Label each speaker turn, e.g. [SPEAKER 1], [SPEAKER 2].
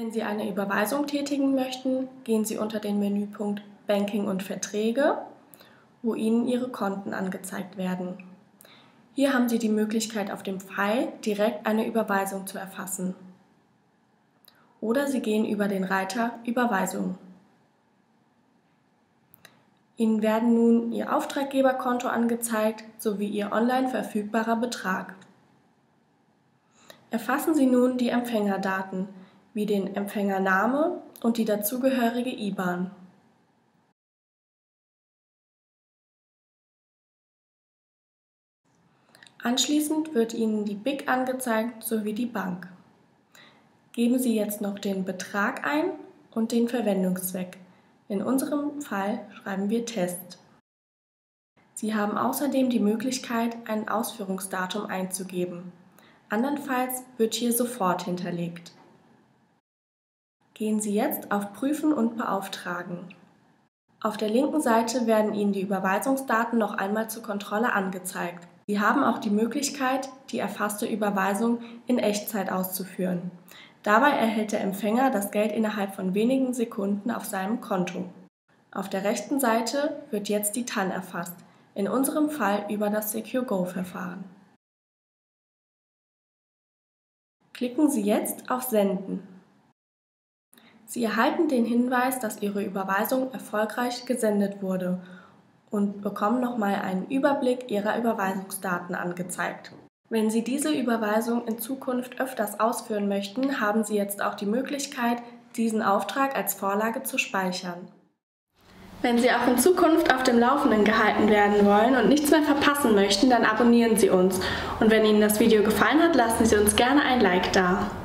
[SPEAKER 1] Wenn Sie eine Überweisung tätigen möchten, gehen Sie unter den Menüpunkt Banking und Verträge, wo Ihnen Ihre Konten angezeigt werden. Hier haben Sie die Möglichkeit, auf dem Pfeil direkt eine Überweisung zu erfassen. Oder Sie gehen über den Reiter Überweisung. Ihnen werden nun Ihr Auftraggeberkonto angezeigt sowie Ihr online verfügbarer Betrag. Erfassen Sie nun die Empfängerdaten, wie den Empfängername und die dazugehörige IBAN. Anschließend wird Ihnen die BIC angezeigt sowie die Bank. Geben Sie jetzt noch den Betrag ein und den Verwendungszweck. In unserem Fall schreiben wir Test. Sie haben außerdem die Möglichkeit, ein Ausführungsdatum einzugeben. Andernfalls wird hier sofort hinterlegt. Gehen Sie jetzt auf Prüfen und Beauftragen. Auf der linken Seite werden Ihnen die Überweisungsdaten noch einmal zur Kontrolle angezeigt. Sie haben auch die Möglichkeit, die erfasste Überweisung in Echtzeit auszuführen. Dabei erhält der Empfänger das Geld innerhalb von wenigen Sekunden auf seinem Konto. Auf der rechten Seite wird jetzt die TAN erfasst, in unserem Fall über das Secure-Go-Verfahren. Klicken Sie jetzt auf Senden. Sie erhalten den Hinweis, dass Ihre Überweisung erfolgreich gesendet wurde und bekommen nochmal einen Überblick Ihrer Überweisungsdaten angezeigt. Wenn Sie diese Überweisung in Zukunft öfters ausführen möchten, haben Sie jetzt auch die Möglichkeit, diesen Auftrag als Vorlage zu speichern. Wenn Sie auch in Zukunft auf dem Laufenden gehalten werden wollen und nichts mehr verpassen möchten, dann abonnieren Sie uns. Und wenn Ihnen das Video gefallen hat, lassen Sie uns gerne ein Like da.